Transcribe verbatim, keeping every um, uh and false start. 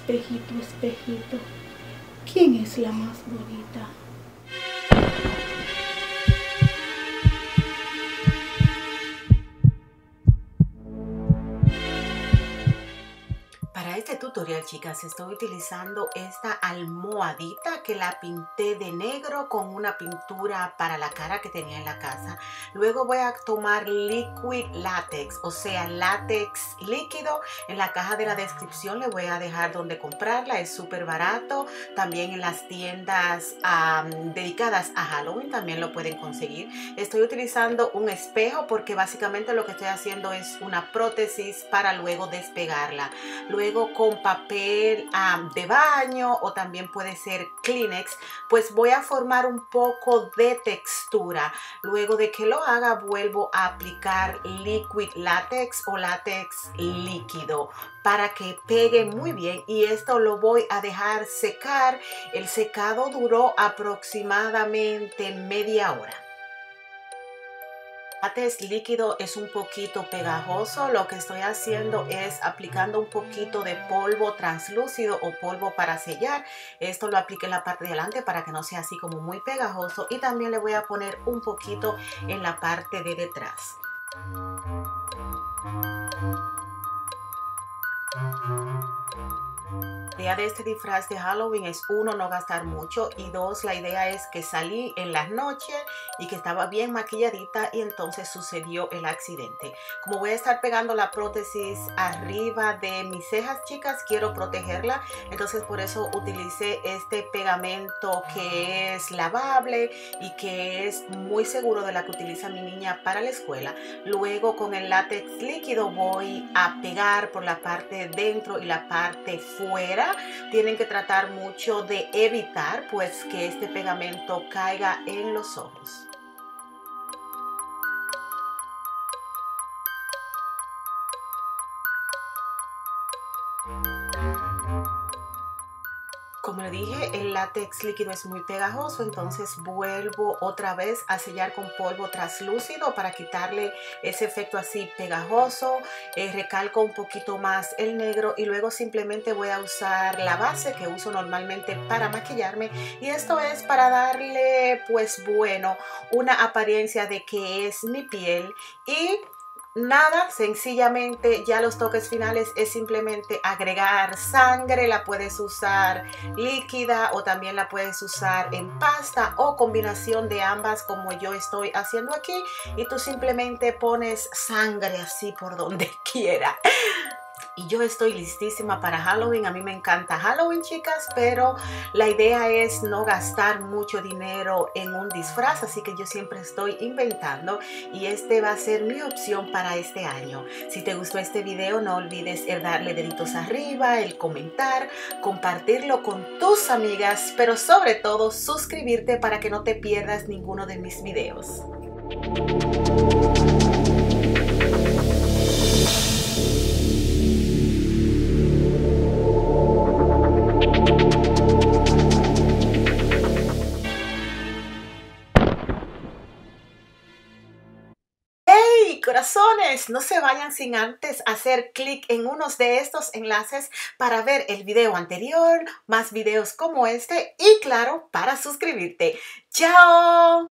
espejito, espejito, ¿quién es la más bonita? Para este tutorial, chicas, estoy utilizando esta almohadita que la pinté de negro con una pintura para la cara que tenía en la casa. Luego voy a tomar liquid látex, o sea, látex líquido. En la caja de la descripción le voy a dejar donde comprarla, es súper barato. También en las tiendas um, dedicadas a Halloween también lo pueden conseguir. Estoy utilizando un espejo porque básicamente lo que estoy haciendo es una prótesis para luego despegarla. Luego Luego con papel um, de baño o también puede ser Kleenex, pues voy a formar un poco de textura. Luego de que lo haga, vuelvo a aplicar liquid látex o látex líquido para que pegue muy bien, y esto lo voy a dejar secar. El secado duró aproximadamente media hora. El látex líquido es un poquito pegajoso. Lo que estoy haciendo es aplicando un poquito de polvo translúcido o polvo para sellar. Esto lo apliqué en la parte de delante para que no sea así como muy pegajoso, y también le voy a poner un poquito en la parte de detrás. La idea de este disfraz de Halloween es, uno, no gastar mucho, y dos, la idea es que salí en las noches y que estaba bien maquilladita y entonces sucedió el accidente. Como voy a estar pegando la prótesis arriba de mis cejas, chicas, quiero protegerla, entonces por eso utilicé este pegamento que es lavable y que es muy seguro, de la que utiliza mi niña para la escuela. Luego con el látex líquido voy a pegar por la parte dentro y la parte fuera. Tienen que tratar mucho de evitar pues que este pegamento caiga en los ojos. Como le dije, el látex líquido es muy pegajoso, entonces vuelvo otra vez a sellar con polvo translúcido para quitarle ese efecto así pegajoso. Eh, recalco un poquito más el negro y luego simplemente voy a usar la base que uso normalmente para maquillarme, y esto es para darle pues bueno una apariencia de que es mi piel. Y nada, sencillamente ya los toques finales es simplemente agregar sangre. La puedes usar líquida o también la puedes usar en pasta o combinación de ambas, como yo estoy haciendo aquí, y tú simplemente pones sangre así por donde quiera. Y yo estoy listísima para Halloween. A mí me encanta Halloween, chicas, pero la idea es no gastar mucho dinero en un disfraz, así que yo siempre estoy inventando, y este va a ser mi opción para este año. Si te gustó este video, no olvides el darle deditos arriba, el comentar, compartirlo con tus amigas, pero sobre todo suscribirte para que no te pierdas ninguno de mis videos. Corazones, no se vayan sin antes hacer clic en unos de estos enlaces para ver el video anterior, más videos como este y claro, para suscribirte. ¡Chao!